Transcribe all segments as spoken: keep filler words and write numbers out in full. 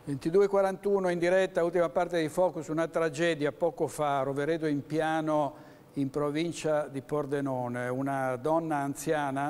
ventidue e quarantuno in diretta, ultima parte di Focus, una tragedia poco fa, Roveredo in Piano, in provincia di Pordenone. Una donna anziana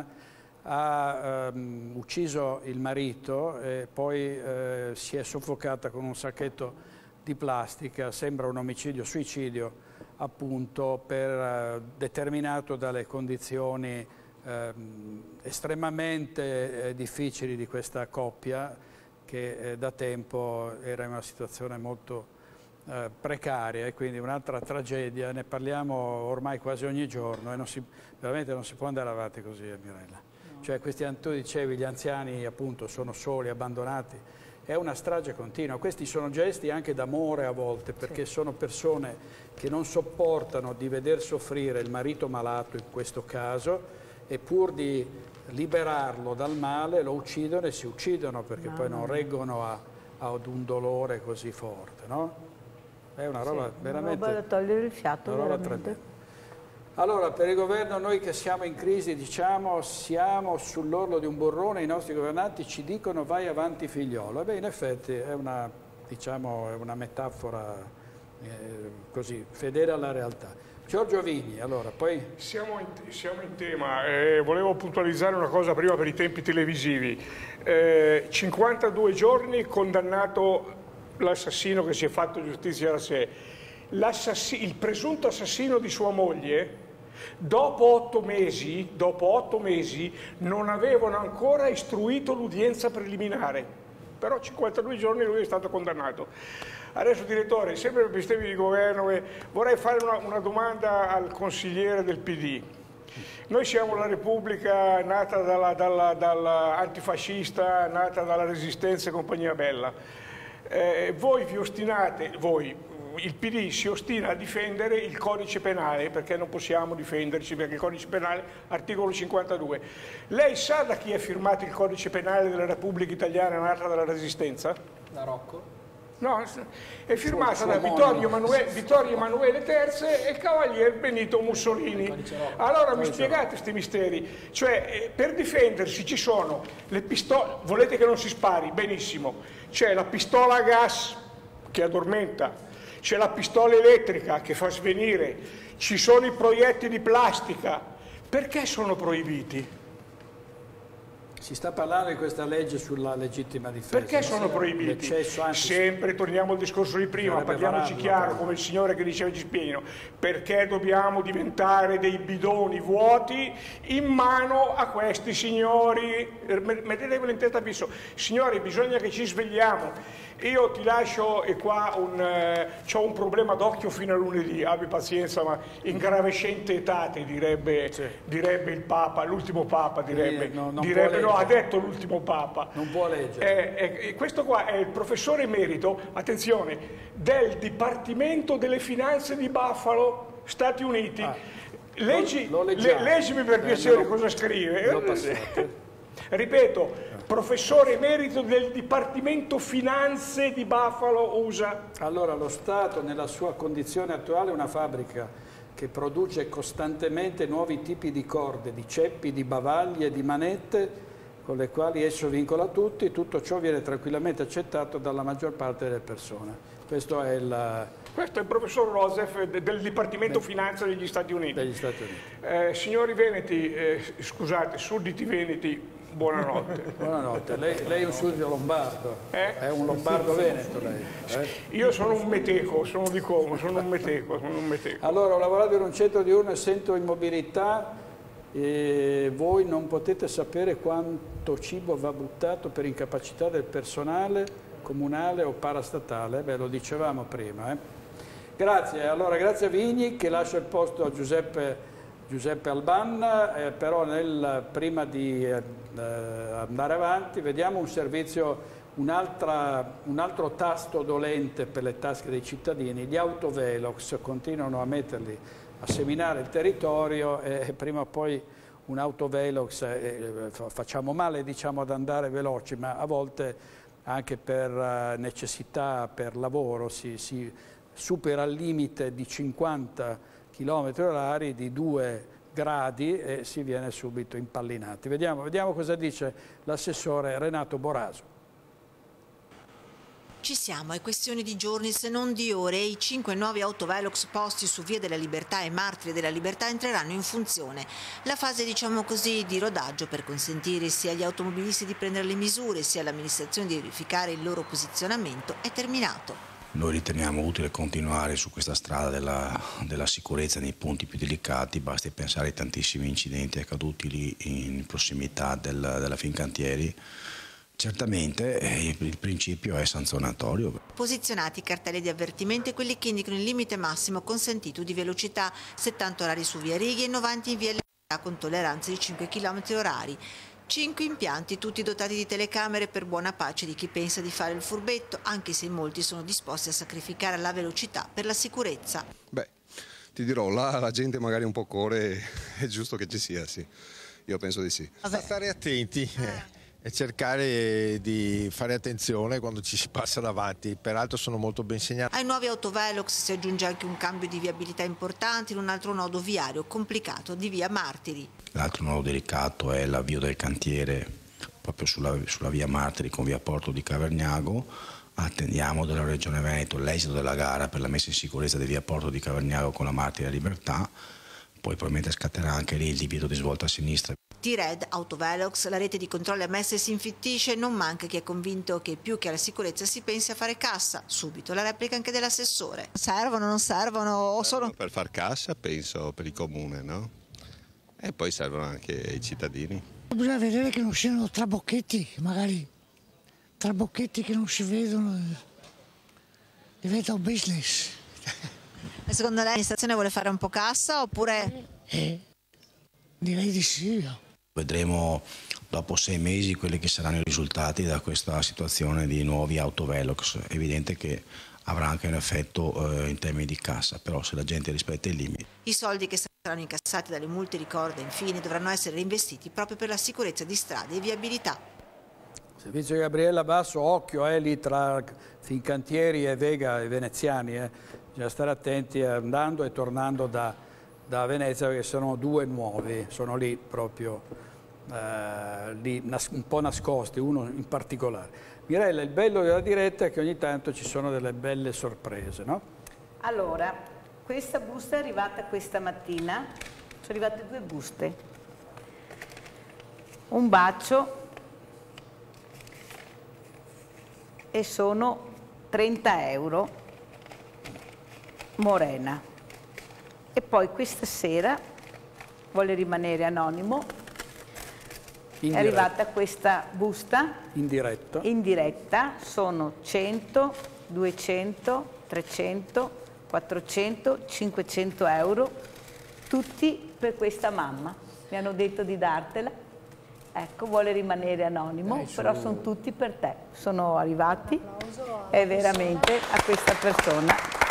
ha ehm, ucciso il marito e poi eh, si è soffocata con un sacchetto di plastica. Sembra un omicidio-suicidio, appunto, per, eh, determinato dalle condizioni eh, estremamente eh, difficili di questa coppia, che eh, da tempo era in una situazione molto eh, precaria, e quindi un'altra tragedia. Ne parliamo ormai quasi ogni giorno e non si, veramente non si può andare avanti così, Mirella. No. Cioè questi, tu dicevi, gli anziani appunto sono soli, abbandonati, è una strage continua. Questi sono gesti anche d'amore a volte, perché sì, sono persone che non sopportano di veder soffrire il marito malato in questo caso, e pur di liberarlo dal male lo uccidono e si uccidono, perché no, poi non reggono a, ad un dolore così forte, no? È una roba sì, veramente... Una roba da togliere il fiato, una roba veramente. tremenda. Allora, per il governo, noi che siamo in crisi, diciamo, siamo sull'orlo di un burrone, i nostri governanti ci dicono vai avanti figliolo. E beh, in effetti è una, diciamo, è una metafora eh, così, fedele alla realtà. Giorgio Vigni, allora, poi... Siamo in, siamo in tema, eh, volevo puntualizzare una cosa prima per i tempi televisivi. Eh, cinquantadue giorni condannato l'assassino che si è fatto giustizia da sé. Il presunto assassino di sua moglie, dopo otto mesi, dopo otto mesi non avevano ancora istruito l'udienza preliminare, però cinquantadue giorni lui è stato condannato. Adesso, direttore, sempre per sistemi di governo, eh, vorrei fare una, una domanda al consigliere del P D. Noi siamo la Repubblica nata dalla, dalla, dalla antifascista, nata dalla Resistenza e compagnia bella. Eh, voi vi ostinate, voi, il P D si ostina a difendere il codice penale, perché non possiamo difenderci, perché il codice penale, articolo cinquantadue. Lei sa da chi è firmato il codice penale della Repubblica Italiana nata dalla Resistenza? Da Rocco? No, è firmata da Vittorio Emanuele, Vittorio Emanuele terzo e il cavalier Benito Mussolini. Allora mi spiegate questi misteri, cioè per difendersi ci sono le pistole, volete che non si spari? Benissimo, c'è la pistola a gas che addormenta, c'è la pistola elettrica che fa svenire, ci sono i proiettili di plastica, perché sono proibiti? Si sta parlando di questa legge sulla legittima difesa. Perché sono proibiti? Sempre torniamo al discorso di prima, parliamoci chiaro, come il signore che diceva Gispino, perché dobbiamo diventare dei bidoni vuoti in mano a questi signori? Mettetevelo in testa fisso. Signori, bisogna che ci svegliamo. Io ti lascio, e qua un, eh, ho un problema d'occhio fino a lunedì, abbi pazienza, ma ingravescente etate, direbbe, sì, direbbe il Papa, l'ultimo Papa direbbe, no, non direbbe no, ha detto l'ultimo Papa. Non può leggere. Eh, eh, questo qua è il professore emerito, attenzione, del Dipartimento delle Finanze di Buffalo, Stati Uniti. Ah, Leggi, lo, lo le, leggimi per piacere eh, cosa scrive. Ripeto, professore emerito del Dipartimento Finanze di Buffalo, U S A. Allora, lo Stato nella sua condizione attuale è una fabbrica che produce costantemente nuovi tipi di corde, di ceppi, di bavaglie, di manette, con le quali esso vincola tutti. Tutto ciò viene tranquillamente accettato dalla maggior parte delle persone. Questo è il... Questo è il professor Rosef del Dipartimento Finanza degli Stati Uniti. Degli Stati Uniti. Eh, signori veneti, eh, scusate, sudditi veneti, buonanotte. Buonanotte. Lei, lei è un suddito lombardo. Eh? È un lombardo veneto lei. Eh? Io sono un meteco, sono di Como, sono un meteco, sono un meteco. Allora, ho lavorato in un centro diurno e sento immobilità, e voi non potete sapere quanto cibo va buttato per incapacità del personale comunale o parastatale. Beh, lo dicevamo prima. Eh? Grazie, allora grazie a Vigni, che lascia il posto a Giuseppe, Giuseppe Alban, eh, però nel, prima di eh, andare avanti vediamo un servizio, un, altra, un altro tasto dolente per le tasche dei cittadini. Gli autovelox continuano a metterli a seminare il territorio, e prima o poi un autovelox, eh, facciamo male diciamo ad andare veloci, ma a volte anche per necessità, per lavoro, si, si supera il limite di cinquanta chilometri orari, di due gradi, e si viene subito impallinati. Vediamo, vediamo cosa dice l'assessore Renato Boraso. Ci siamo, è questione di giorni se non di ore e i cinque nuovi autovelox posti su Via della Libertà e Martiri della Libertà entreranno in funzione. La fase, diciamo così, di rodaggio per consentire sia agli automobilisti di prendere le misure sia all'amministrazione di verificare il loro posizionamento è terminato. Noi riteniamo utile continuare su questa strada della, della sicurezza nei punti più delicati, basti pensare ai tantissimi incidenti accaduti lì in prossimità del, della Fincantieri. Certamente eh, il principio è sanzionatorio. Posizionati i cartelli di avvertimento e quelli che indicano il limite massimo consentito di velocità, settanta orari su via Righi e novanta in via Libertà con tolleranza di cinque chilometri orari. Cinque impianti, tutti dotati di telecamere per buona pace di chi pensa di fare il furbetto, anche se molti sono disposti a sacrificare la velocità per la sicurezza. Beh, ti dirò, là la gente magari un po' corre, è giusto che ci sia, sì. Io penso di sì. Basta stare attenti. Eh. E cercare di fare attenzione quando ci si passa davanti, peraltro sono molto ben segnati. Ai nuovi autovelox si aggiunge anche un cambio di viabilità importante in un altro nodo viario complicato di via Martiri. L'altro nodo delicato è l'avvio del cantiere proprio sulla, sulla via Martiri con via Porto di Cavagnano. Attendiamo dalla Regione Veneto l'esito della gara per la messa in sicurezza di via Porto di Cavagnano con la Martiri della Libertà, poi probabilmente scatterà anche lì il divieto di svolta a sinistra. T-Red, Autovelox, la rete di controlli a messe si infittisce e non manca chi è convinto che più che alla sicurezza si pensi a fare cassa. Subito la replica anche dell'assessore. Servono, non servono o solo... Per far cassa penso per il comune, no? E poi servono anche ai cittadini. Bisogna vedere che non siano trabocchetti, magari trabocchetti che non si vedono, diventa un business. E secondo lei l'amministrazione vuole fare un po' cassa oppure... Eh, direi di sì. Vedremo dopo sei mesi quelli che saranno i risultati da questa situazione di nuovi autovelox. È evidente che avrà anche un effetto eh, in termini di cassa, però se la gente rispetta i limiti. I soldi che saranno incassati dalle multe, ricorda, infine dovranno essere reinvestiti proprio per la sicurezza di strade e viabilità. Servizio Gabriella Basso, occhio eh, lì tra Fincantieri e Vega e Veneziani, eh. bisogna stare attenti andando e tornando da, da Venezia perché sono due nuovi, sono lì proprio eh, lì, nas un po' nascosti, uno in particolare. Mirella, il bello della diretta è che ogni tanto ci sono delle belle sorprese, no? Allora, questa busta è arrivata questa mattina, sono arrivate due buste, un bacio e sono trenta euro Morena. E poi questa sera, vuole rimanere anonimo, in è diretta. Arrivata questa busta in diretta. in diretta, sono cento, duecento, trecento, quattrocento, cinquecento euro, tutti per questa mamma. Mi hanno detto di dartela, ecco, vuole rimanere anonimo, Dai, però sono tutti per te. Sono arrivati e veramente a questa persona.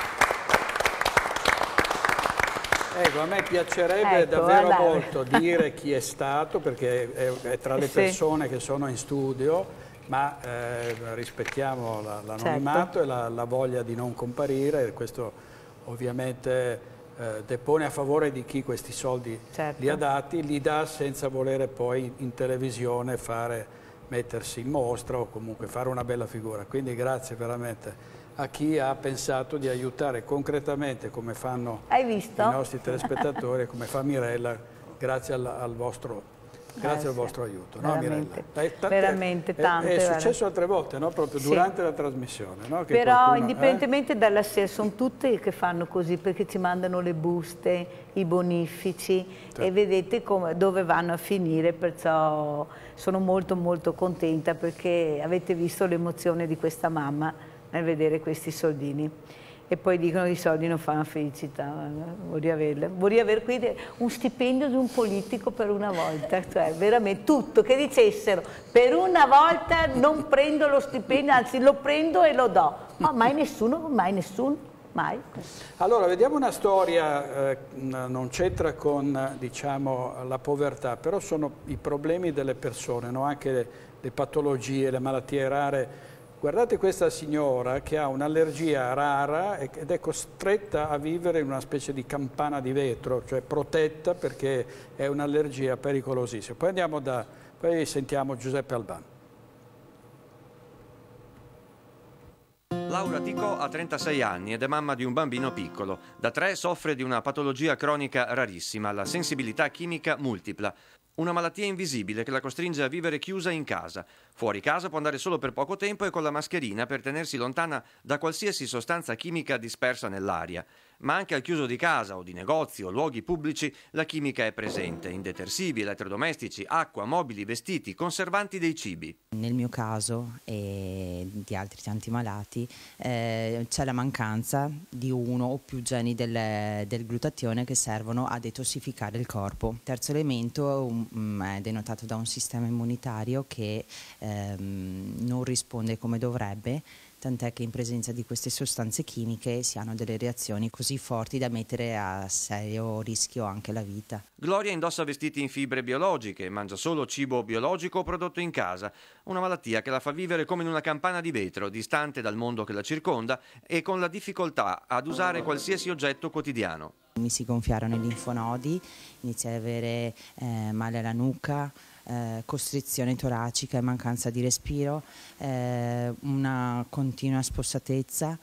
Ecco, a me piacerebbe ecco, davvero guardate. molto dire chi è stato, perché è, è tra le persone sì. che sono in studio, ma eh, rispettiamo l'anonimato certo. e la, la voglia di non comparire, questo ovviamente eh, depone a favore di chi questi soldi certo. li ha dati, li dà senza volere poi in televisione fare, mettersi in mostra o comunque fare una bella figura. Quindi grazie veramente a chi ha pensato di aiutare concretamente, come fanno i nostri telespettatori e come fa Mirella, grazie al, al, vostro, grazie eh, al vostro aiuto. No, veramente, Mirella? Tante, veramente tante. È, è successo altre volte, no? Proprio sì. durante la trasmissione. No? Che Però qualcuno, indipendentemente eh? dalla sera, sono tutte che fanno così perché ci mandano le buste, i bonifici sì. e vedete come, dove vanno a finire, perciò sono molto molto contenta perché avete visto l'emozione di questa mamma nel vedere questi soldini e poi dicono che i soldi non fanno felicità, vorrei averle. Vorrei avere qui un stipendio di un politico per una volta, cioè veramente tutto, che dicessero per una volta non prendo lo stipendio, anzi lo prendo e lo do, ma mai nessuno, mai nessuno, mai. Allora vediamo una storia, eh, non c'entra con diciamo, la povertà, però sono i problemi delle persone, no? Anche le, le patologie, le malattie rare. Guardate questa signora che ha un'allergia rara ed è costretta a vivere in una specie di campana di vetro, cioè protetta perché è un'allergia pericolosissima. Poi andiamo da, poi sentiamo Giuseppe Albano. Laura Ticò ha trentasei anni ed è mamma di un bambino piccolo. Da tre soffre di una patologia cronica rarissima, la sensibilità chimica multipla. Una malattia invisibile che la costringe a vivere chiusa in casa. Fuori casa può andare solo per poco tempo e con la mascherina per tenersi lontana da qualsiasi sostanza chimica dispersa nell'aria. Ma anche al chiuso di casa o di negozi o luoghi pubblici la chimica è presente in detersivi, elettrodomestici, acqua, mobili, vestiti, conservanti dei cibi. Nel mio caso e di altri tanti malati eh, c'è la mancanza di uno o più geni del, del glutatione che servono a detossificare il corpo. Il terzo elemento um, è denotato da un sistema immunitario che ehm, non risponde come dovrebbe, tant'è che in presenza di queste sostanze chimiche si hanno delle reazioni così forti da mettere a serio rischio anche la vita. Gloria indossa vestiti in fibre biologiche, mangia solo cibo biologico prodotto in casa, una malattia che la fa vivere come in una campana di vetro, distante dal mondo che la circonda e con la difficoltà ad usare qualsiasi oggetto quotidiano. Mi si gonfiarono i linfonodi, iniziai ad avere eh, male alla nuca, Eh, costrizione toracica e mancanza di respiro, eh, una continua spossatezza,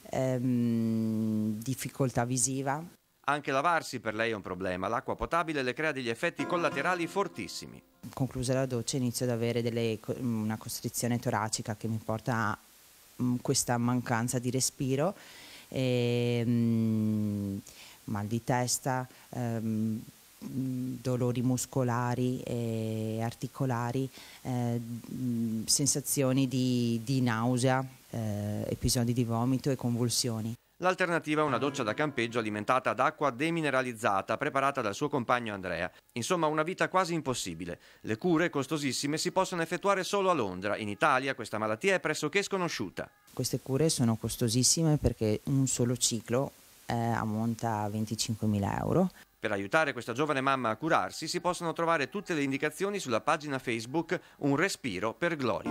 ehm, difficoltà visiva. Anche lavarsi per lei è un problema, l'acqua potabile le crea degli effetti collaterali fortissimi. Conclusa la doccia inizio ad avere delle, una costrizione toracica che mi porta a mh, questa mancanza di respiro, e, mh, mal di testa, ehm, dolori muscolari e articolari, eh, sensazioni di, di nausea, eh, episodi di vomito e convulsioni. L'alternativa è una doccia da campeggio alimentata ad acqua demineralizzata preparata dal suo compagno Andrea. Insomma, una vita quasi impossibile. Le cure, costosissime, si possono effettuare solo a Londra. In Italia questa malattia è pressoché sconosciuta. Queste cure sono costosissime perché un solo ciclo eh, ammonta a venticinquemila euro. Per aiutare questa giovane mamma a curarsi si possono trovare tutte le indicazioni sulla pagina Facebook Un respiro per Gloria.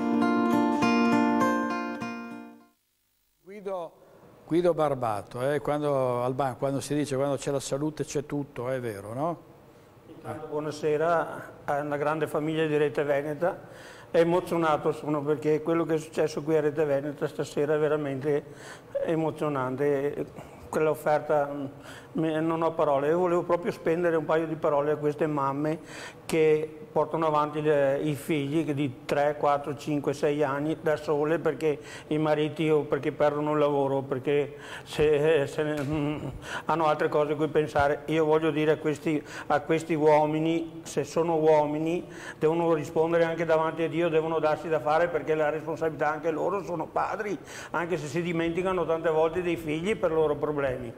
Guido, Guido Barbato, eh, quando, Alban, quando si dice quando c'è la salute c'è tutto, è vero, no? Intanto, buonasera a una grande famiglia di Rete Veneta. È emozionato sono perché quello che è successo qui a Rete Veneta stasera è veramente emozionante. Quell'offerta, non ho parole, io volevo proprio spendere un paio di parole a queste mamme che portano avanti le, i figli di tre, quattro, cinque, sei anni da sole perché i mariti o perché perdono il lavoro, perché se, se ne, mm, hanno altre cose a cui pensare. Io voglio dire a questi, a questi uomini, se sono uomini, devono rispondere anche davanti a Dio, devono darsi da fare perché la responsabilità anche loro, sono padri, anche se si dimenticano tante volte dei figli per i loro problemi.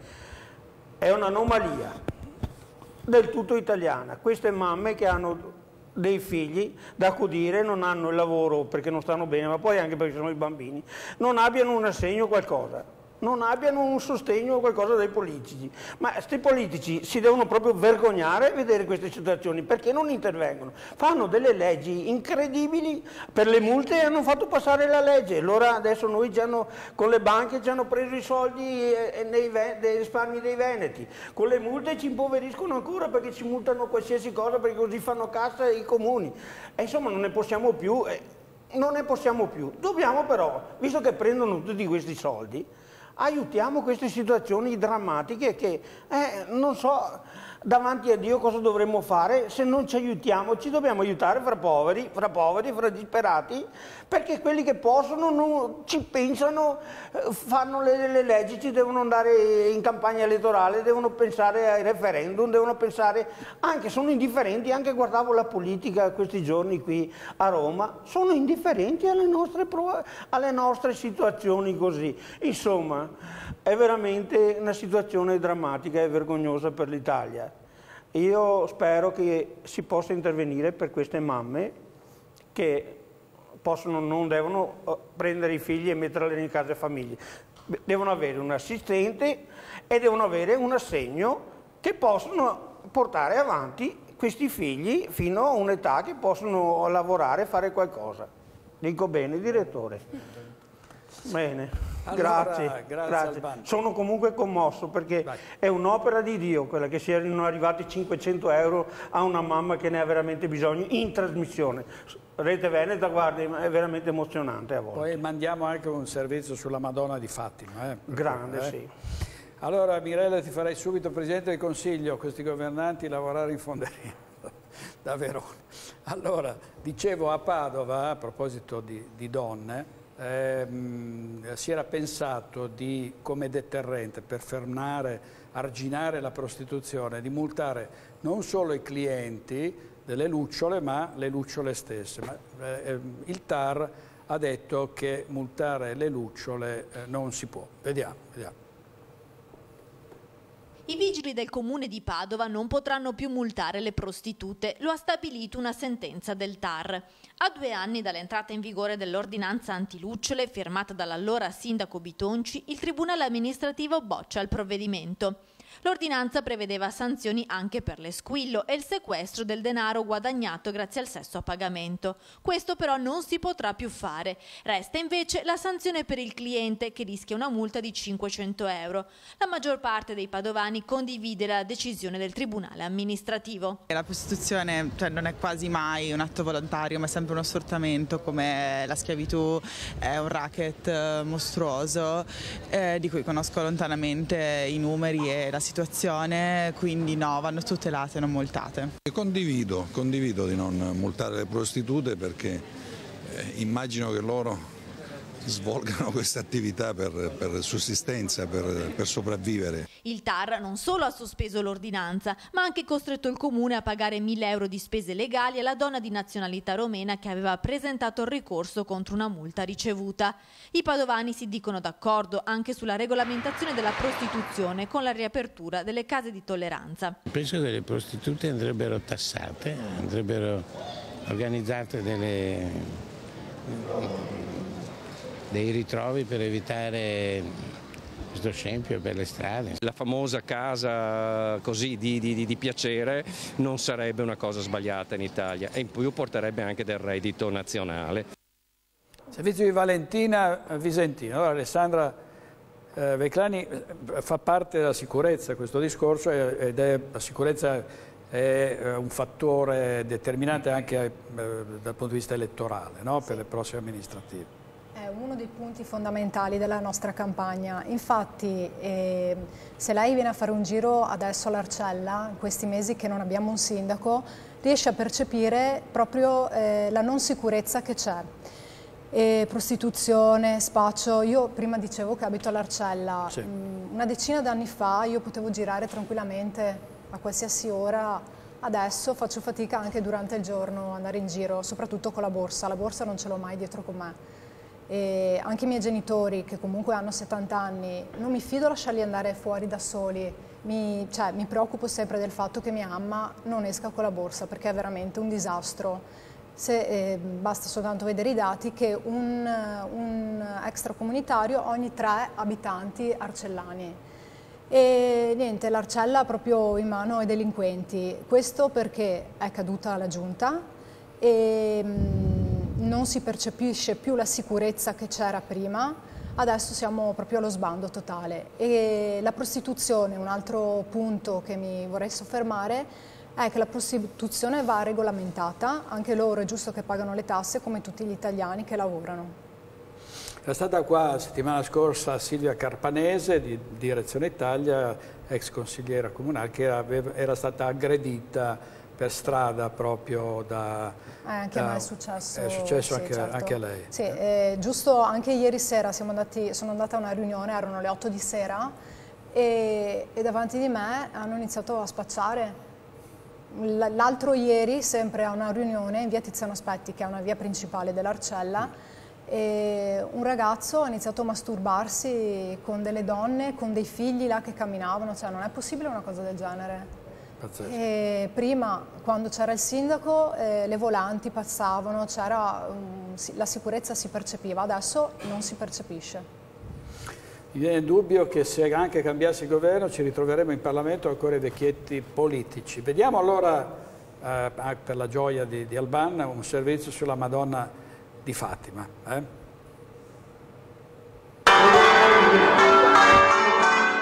È un'anomalia del tutto italiana. Queste mamme che hanno dei figli da accudire, non hanno il lavoro perché non stanno bene, ma poi anche perché sono i bambini, non abbiano un assegno o qualcosa, non abbiano un sostegno o qualcosa dai politici. Ma questi politici si devono proprio vergognare a vedere queste situazioni, perché non intervengono. Fanno delle leggi incredibili per le multe e hanno fatto passare la legge. Allora adesso noi ci hanno, con le banche ci hanno preso i soldi nei, dei risparmi dei veneti, con le multe ci impoveriscono ancora perché ci multano qualsiasi cosa, perché così fanno cassa i comuni. E insomma non ne possiamo più, non ne possiamo più. Dobbiamo però, visto che prendono tutti questi soldi, aiutiamo queste situazioni drammatiche che eh, non so davanti a Dio cosa dovremmo fare. Se non ci aiutiamo, ci dobbiamo aiutare fra poveri, fra poveri, fra disperati, perché quelli che possono non ci pensano, fanno le, le leggi, ci devono andare in campagna elettorale, devono pensare ai referendum, devono pensare, anche sono indifferenti, anche guardavo la politica questi giorni qui a Roma, sono indifferenti alle nostre, alle nostre situazioni così. Insomma, è veramente una situazione drammatica e vergognosa per l'Italia. Io spero che si possa intervenire per queste mamme che possono, non devono prendere i figli e metterli in case famiglie. Devono avere un assistente e devono avere un assegno che possono portare avanti questi figli fino a un'età che possono lavorare e fare qualcosa. Dico bene, direttore? Bene. Allora, grazie, grazie, grazie. Albano. Sono comunque commosso perché Vai. è un'opera di Dio quella che siano arrivati cinquecento euro a una mamma che ne ha veramente bisogno in trasmissione. Rete Veneta, guardi, è veramente emozionante a volte. Poi mandiamo anche un servizio sulla Madonna di Fatima. Eh, Grande, eh. sì. Allora Mirella, ti farei subito Presidente del Consiglio a questi governanti lavorare in fonderia da Verona. Allora, dicevo a Padova, a proposito di, di donne, ehm, si era pensato di, come deterrente per fermare, arginare la prostituzione, di multare non solo i clienti delle lucciole, ma le lucciole stesse. Ma, eh, il T A R ha detto che multare le lucciole eh, non si può. Vediamo, vediamo. I vigili del comune di Padova non potranno più multare le prostitute, lo ha stabilito una sentenza del T A R. A due anni dall'entrata in vigore dell'ordinanza antilucciole, firmata dall'allora sindaco Bitonci, il Tribunale amministrativo boccia il provvedimento. L'ordinanza prevedeva sanzioni anche per le squillo e il sequestro del denaro guadagnato grazie al sesso a pagamento. Questo però non si potrà più fare. Resta invece la sanzione per il cliente, che rischia una multa di cinquecento euro. La maggior parte dei padovani condivide la decisione del Tribunale amministrativo. La prostituzione, cioè, non è quasi mai un atto volontario, ma è sempre uno sfruttamento, come la schiavitù è un racket mostruoso, eh, di cui conosco lontanamente i numeri e la situazione, quindi no, vanno tutelate e non multate. Condivido, condivido di non multare le prostitute perché eh, immagino che loro svolgano questa attività per, per sussistenza, per, per sopravvivere. Il T A R non solo ha sospeso l'ordinanza, ma ha anche costretto il comune a pagare mille euro di spese legali alla donna di nazionalità romena che aveva presentato il ricorso contro una multa ricevuta. I padovani si dicono d'accordo anche sulla regolamentazione della prostituzione con la riapertura delle case di tolleranza. Penso che le prostitute andrebbero tassate, andrebbero organizzate delle... dei ritrovi per evitare questo scempio per le strade. La famosa casa così di, di, di piacere non sarebbe una cosa sbagliata in Italia e in più porterebbe anche del reddito nazionale. Servizio di Valentina Visentina. Allora, Alessandra eh, Veclani fa parte della sicurezza questo discorso ed è, la sicurezza è un fattore determinante anche eh, dal punto di vista elettorale, no? Per le prossime amministrative. È uno dei punti fondamentali della nostra campagna. Infatti eh, se lei viene a fare un giro adesso all'Arcella, in questi mesi che non abbiamo un sindaco, riesce a percepire proprio eh, la non sicurezza che c'è. E prostituzione, spaccio. Io prima dicevo che abito all'Arcella, sì. Una decina d'anni fa io potevo girare tranquillamente a qualsiasi ora. Adesso faccio fatica anche durante il giorno andare in giro, soprattutto con la borsa. La borsa non ce l'ho mai dietro con me. E anche i miei genitori, che comunque hanno settanta anni, non mi fido a lasciarli andare fuori da soli. Mi, cioè, mi preoccupo sempre del fatto che mia mamma non esca con la borsa, perché è veramente un disastro. Se, eh, basta soltanto vedere i dati che un, un extracomunitario ogni tre abitanti arcellani. E niente, l'Arcella proprio in mano ai delinquenti. Questo perché è caduta la giunta e mh, non si percepisce più la sicurezza che c'era prima. Adesso siamo proprio allo sbando totale. E la prostituzione, un altro punto che mi vorrei soffermare, è che la prostituzione va regolamentata. Anche loro è giusto che pagano le tasse come tutti gli italiani che lavorano. È stata qua la settimana scorsa Silvia Carpanese di Direzione Italia, ex consigliera comunale, che aveva, era stata aggredita per strada proprio da... Eh, anche da, a me è successo. È successo sì, anche, certo. anche a lei. Sì, eh, giusto anche ieri sera siamo andati, sono andata a una riunione, erano le otto di sera e, e davanti di me hanno iniziato a spacciare. L'altro ieri, sempre a una riunione in via Tiziano Aspetti, che è una via principale dell'Arcella, e un ragazzo ha iniziato a masturbarsi con delle donne, con dei figli là che camminavano, cioè non è possibile una cosa del genere. E prima, quando c'era il sindaco, eh, le volanti passavano, c'era, um, la sicurezza si percepiva, adesso non si percepisce. Mi viene il dubbio che se anche cambiasse il governo ci ritroveremo in Parlamento ancora i vecchietti politici. Vediamo allora, eh, per la gioia di, di Alban, un servizio sulla Madonna di Fatima. Eh?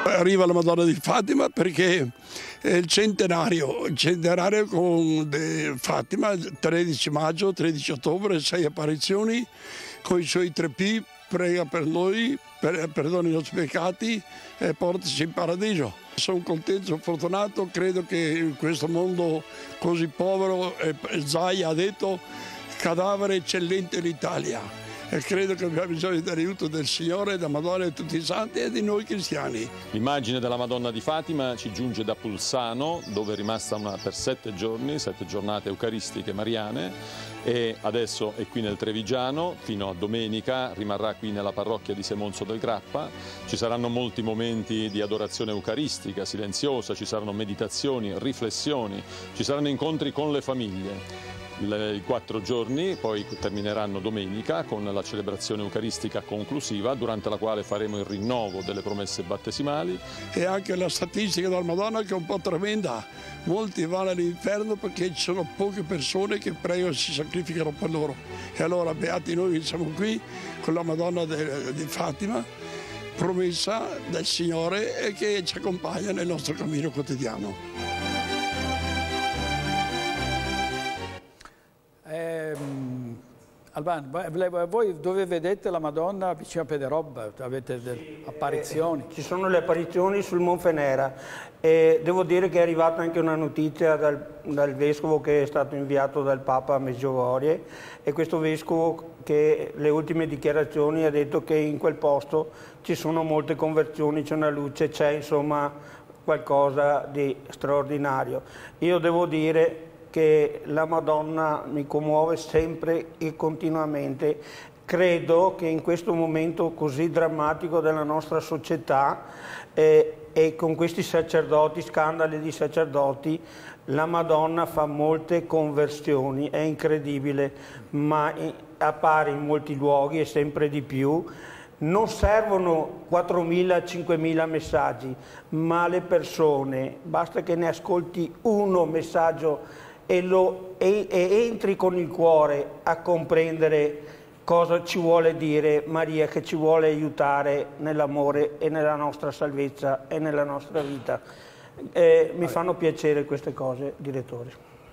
Arriva la Madonna di Fatima perché è il centenario, il centenario con Fatima, tredici maggio, tredici ottobre, sei apparizioni con i suoi tre P, prega per noi, per, perdoni i nostri peccati e portaci in paradiso. Sono contento, sono fortunato, credo che in questo mondo così povero, eh, Zai ha detto, cadavere eccellente l'Italia. E credo che abbiamo bisogno dell'aiuto del Signore, della Madonna e di tutti i santi e di noi cristiani. L'immagine della Madonna di Fatima ci giunge da Pulsano, dove è rimasta una, per sette giorni, sette giornate eucaristiche mariane, e adesso è qui nel Trevigiano, fino a domenica rimarrà qui nella parrocchia di Semonzo del Grappa. Ci saranno molti momenti di adorazione eucaristica, silenziosa, ci saranno meditazioni, riflessioni, ci saranno incontri con le famiglie. I quattro giorni poi termineranno domenica con la celebrazione eucaristica conclusiva, durante la quale faremo il rinnovo delle promesse battesimali. E anche la statistica della Madonna che è un po' tremenda, molti vanno all'inferno perché ci sono poche persone che pregano e si sacrificano per loro. E allora beati noi che siamo qui con la Madonna di Fatima, promessa del Signore e che ci accompagna nel nostro cammino quotidiano. Eh, Albano, voi dove vedete la Madonna vicino a Pederobba? Avete delle sì, apparizioni? Eh, ci sono le apparizioni sul Monfenera e devo dire che è arrivata anche una notizia dal, dal vescovo che è stato inviato dal Papa a Medjugorje, e questo vescovo che le ultime dichiarazioni ha detto che in quel posto ci sono molte conversioni, c'è una luce, c'è insomma qualcosa di straordinario. Io devo dire che la Madonna mi commuove sempre e continuamente. Credo che in questo momento così drammatico della nostra società eh, e con questi sacerdoti, scandali di sacerdoti, la Madonna fa molte conversioni, è incredibile, ma appare in molti luoghi e sempre di più. Non servono quattromila cinquemila messaggi, ma le persone, basta che ne ascolti uno messaggio E, lo, e, e entri con il cuore a comprendere cosa ci vuole dire Maria, che ci vuole aiutare nell'amore e nella nostra salvezza e nella nostra vita. Eh, mi fanno piacere queste cose, direttore.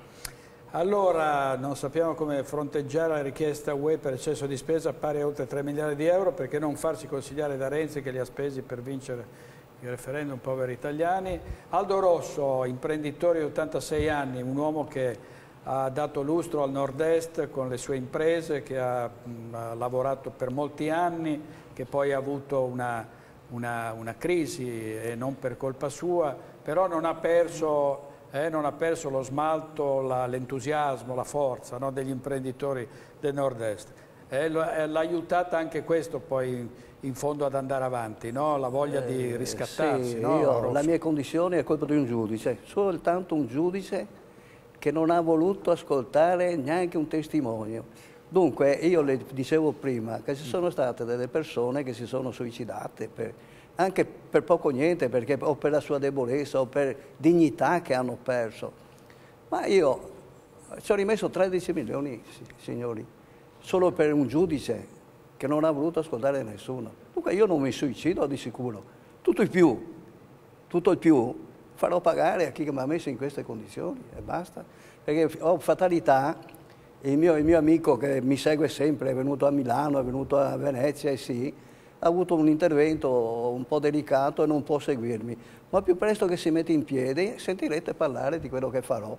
Allora, non sappiamo come fronteggiare la richiesta U E per eccesso di spesa pari a oltre tre miliardi di euro, perché non farsi consigliare da Renzi che li ha spesi per vincere il referendum poveri italiani. Aldo Rosso, imprenditore di ottantasei anni, un uomo che ha dato lustro al nord-est con le sue imprese, che ha, mh, ha lavorato per molti anni, che poi ha avuto una, una, una crisi e non per colpa sua, però non ha perso, eh, non ha perso lo smalto, l'entusiasmo, la, la forza, no, degli imprenditori del nord-est. Eh, l'ha aiutata anche questo poi in fondo ad andare avanti, no? La voglia eh, di riscattarsi. Sì, no? io, la mia condizione è colpa di un giudice, soltanto un giudice che non ha voluto ascoltare neanche un testimonio. Dunque io le dicevo prima che ci sono state delle persone che si sono suicidate per, anche per poco niente, perché, o per la sua debolezza o per dignità che hanno perso. Ma io ci ho rimesso tredici milioni, signori, solo per un giudice che non ha voluto ascoltare nessuno. Dunque io non mi suicido di sicuro. Tutto il più, tutto il più farò pagare a chi mi ha messo in queste condizioni e basta. Perché ho fatalità, il mio, il mio amico che mi segue sempre, è venuto a Milano, è venuto a Venezia e sì, ha avuto un intervento un po' delicato e non può seguirmi. Ma più presto che si mette in piedi sentirete parlare di quello che farò.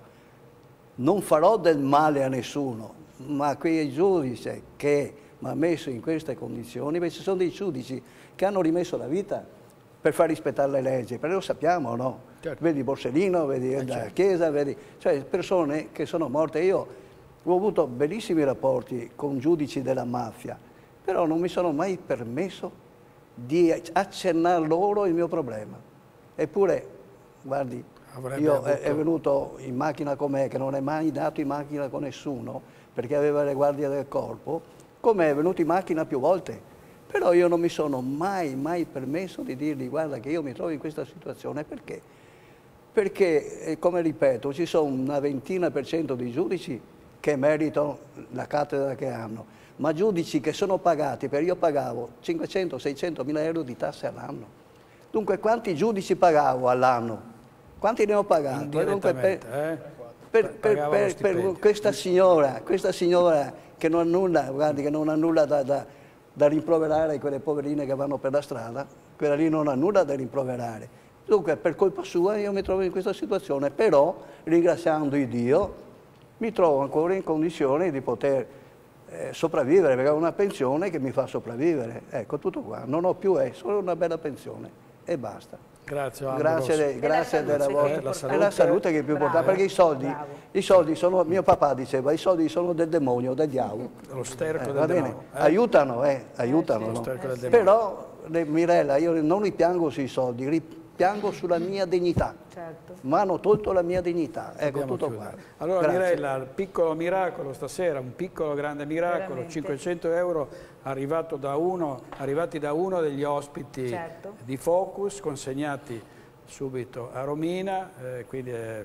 Non farò del male a nessuno, ma quei giudici che mi ha messo in queste condizioni, perché ci sono dei giudici che hanno rimesso la vita per far rispettare le leggi, perché lo sappiamo, no? Certo. Vedi Borsellino, vedi eh, la certo. Chiesa, vedi, cioè persone che sono morte. Io ho avuto bellissimi rapporti con giudici della mafia, però non mi sono mai permesso di accennare loro il mio problema. Eppure, guardi, Avrebbe io avuto... è venuto in macchina con me, che non è mai andato in macchina con nessuno, perché aveva le guardie del corpo, come è venuto in macchina più volte, però io non mi sono mai, mai permesso di dirgli guarda che io mi trovo in questa situazione, perché? Perché, come ripeto, ci sono una ventina per cento di giudici che meritano la cattedra che hanno, ma giudici che sono pagati, per io pagavo cinquecento seicento mila euro di tasse all'anno, Dunque quanti giudici pagavo all'anno? Quanti ne ho pagato? Dunque, per, eh? per, per, per, per questa signora, questa signora che non ha nulla, guardi, che non ha nulla da, da, da rimproverare quelle poverine che vanno per la strada, quella lì non ha nulla da rimproverare. Dunque per colpa sua io mi trovo in questa situazione, però ringraziando il Dio mi trovo ancora in condizione di poter eh, sopravvivere, perché ho una pensione che mi fa sopravvivere. Ecco, tutto qua. Non ho più, è solo una bella pensione e basta. Grazie, grazie, de, grazie della vostra. La salute, è la salute che è più importante, perché i soldi, i soldi sono, mio papà diceva, i soldi sono del demonio, del diavolo. Lo sterco eh, del demonio. Eh? Aiutano, eh, aiutano. Lo no? sterco del demonio. Però, le, Mirella, io non ripiango sui soldi, ripiango sulla mia dignità. Certo. Ma hanno tolto la mia dignità. Ecco, Dobbiamo tutto chiudere. qua. Allora Grazie. Mirella, il piccolo miracolo stasera, un piccolo grande miracolo, Veramente. cinquecento euro arrivato da uno, arrivati da uno degli ospiti Certo. di Focus, consegnati subito a Romina, eh, quindi è,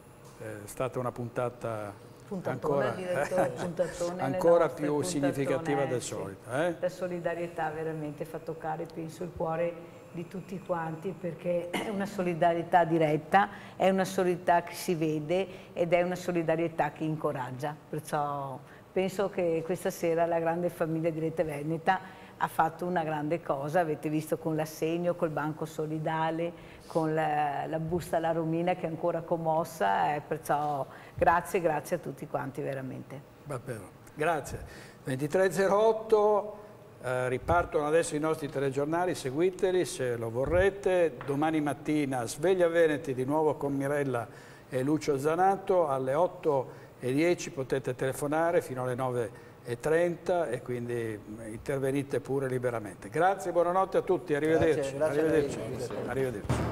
è stata una puntata Puntatona, ancora, direttore, eh, puntatone, ancora le nostre più puntatone, significativa del sì. solito. Eh? La solidarietà veramente fa toccare, penso, il cuore di tutti quanti, perché è una solidarietà diretta, è una solidarietà che si vede ed è una solidarietà che incoraggia. Perciò penso che questa sera la grande famiglia di Rete Veneta ha fatto una grande cosa, avete visto con l'assegno, col banco solidale, con la, la busta alla Romina che è ancora commossa, eh, perciò grazie, grazie a tutti quanti veramente. Davvero. Grazie. ventitré e zero otto, eh, ripartono adesso i nostri telegiornali, seguiteli se lo vorrete. Domani mattina Sveglia Veneti di nuovo con Mirella e Lucio Zanato, alle otto e dieci potete telefonare fino alle nove e trenta e quindi intervenite pure liberamente. Grazie, buonanotte a tutti, arrivederci. Grazie, grazie arrivederci. a lei. Arrivederci.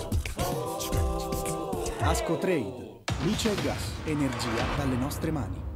Ascotrade, luce e gas, energia dalle nostre mani.